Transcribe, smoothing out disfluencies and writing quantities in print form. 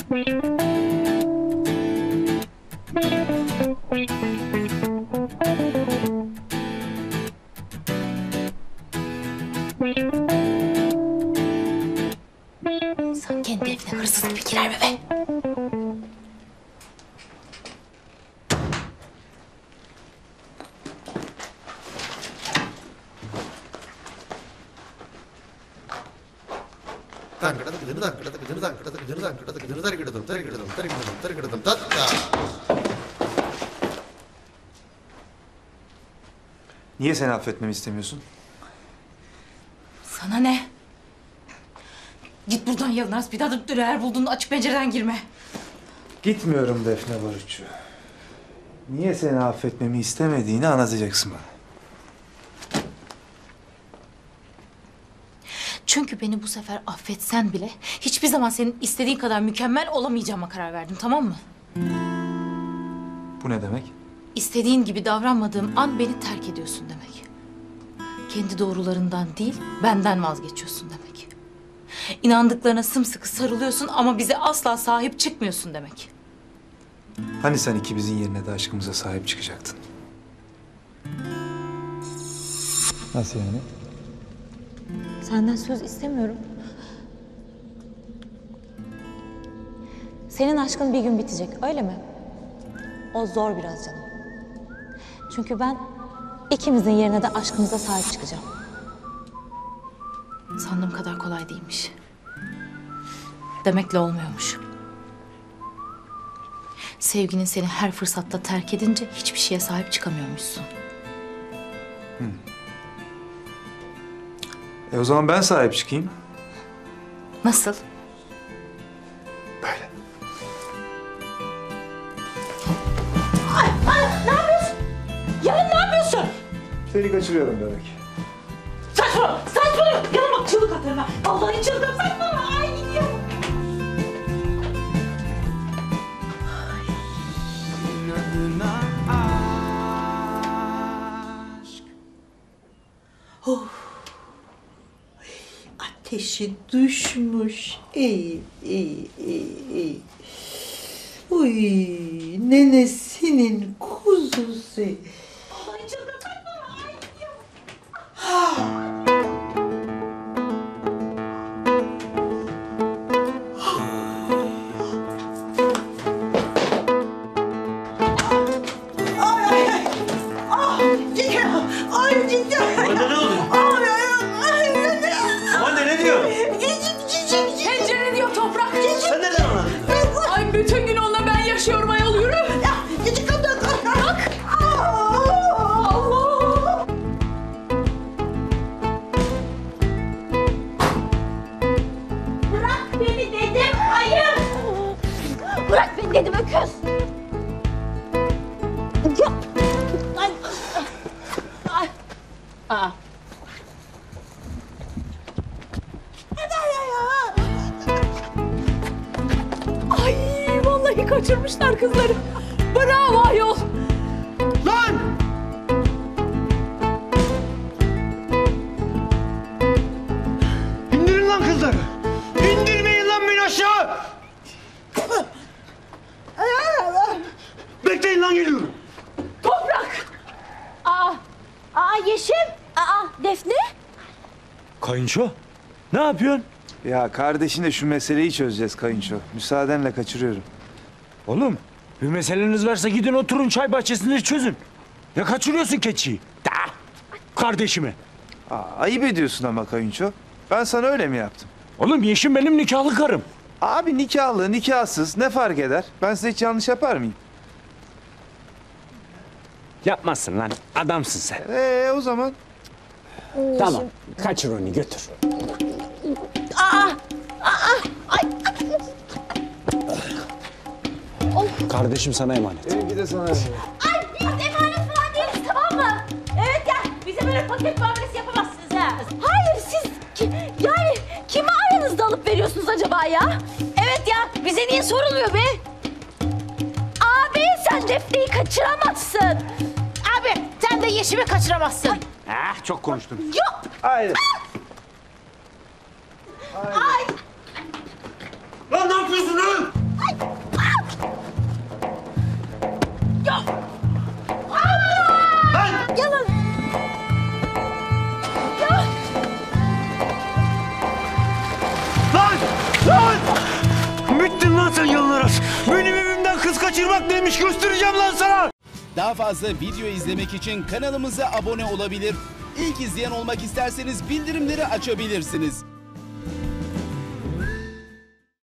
İnsan kendi evine hırsız gibi girer mi be? Niye seni affetmemi istemiyorsun? Sana ne? Git buradan Yalnız. Bir daha da her bulduğunu açık pencereden girme. Gitmiyorum Defne Barutçu. Niye seni affetmemi istemediğini anlatacaksın bana. Çünkü beni bu sefer affetsen bile hiçbir zaman senin istediğin kadar mükemmel olamayacağıma karar verdim, tamam mı? Bu ne demek? İstediğin gibi davranmadığım an beni terk ediyorsun demek. Kendi doğrularından değil, benden vazgeçiyorsun demek. İnandıklarına sımsıkı sarılıyorsun ama bize asla sahip çıkmıyorsun demek. Hani sen ikimizin yerine de aşkımıza sahip çıkacaktın? Nasıl yani? Senden söz istemiyorum. Senin aşkın bir gün bitecek, öyle mi? O zor biraz canım. Çünkü ben ikimizin yerine de aşkımıza sahip çıkacağım. Sandığım kadar kolay değilmiş. Demekle olmuyormuş. Sevginin seni her fırsatta terk edince hiçbir şeye sahip çıkamıyormuşsun. O zaman ben sahip çıkayım. Nasıl? Böyle. Ne yapıyorsun? Yarın ne yapıyorsun? Seni kaçırıyorum demek. Saçma! Saçma! Yarın bak çığlık atarım ha. Vallahi çığlık saçma! Ay gidiyorum. Ateşi düşmüş. İyi. Uy, nenesinin kuzusu. Vallahi çığlık atma! Ay gidiyorum. Ay cidden. Anne ne oluyor? Anne ne diyor? Pencere diyor toprak. Sen neden anladın? Ay bütün gün onunla ben yaşıyorum ayol yürü. Bak. Allah. Bırak beni dedim, hayır! Bırak beni dedim öküz! Ya! Ay! Ay! Aa. Ay vallahi kaçırmışlar kızları. Bravo ayol. Lan! İndirin lan kızları! İndirmeyin lan beni aşağı! Bekleyin lan geliyorum! Toprak. Aa Yeşim! Aa Defne! Kayınço, ne yapıyorsun? Ya kardeşinle şu meseleyi çözeceğiz kayınço. Müsaadenle kaçırıyorum. Oğlum, bir meseleniz varsa gidin oturun çay bahçesinde çözün. Ya kaçırıyorsun keçiyi? Da! Kardeşimi. Ayıp ediyorsun ama kayınço. Ben sana öyle mi yaptım? Oğlum Yeşim benim nikahlı karım. Abi nikahlı, nikahsız ne fark eder? Ben size hiç yanlış yapar mıyım? Yapmazsın lan, adamsın sen. O zaman. Tamam, kaçır onu götür. Kardeşim sana emanet. Bir de sana. Ay biz emanet falan değiliz, tamam mı? Evet ya, bize böyle paket muamelesi yapamazsınız ha. Hayır siz, yani kimi aranızda alıp veriyorsunuz acaba ya? Evet ya, bize niye sorulmuyor be? Abi sen Defne'yi kaçıramazsın. Abi sen de Yeşim'i kaçıramazsın. Ah, çok konuştun. Yok. Haydi. Ay. Lan ne yapıyorsun lan? Benim evimden kız kaçırmak neymiş göstereceğim lan sana. Daha fazla video izlemek için kanalımıza abone olabilir. İlk izleyen olmak isterseniz bildirimleri açabilirsiniz.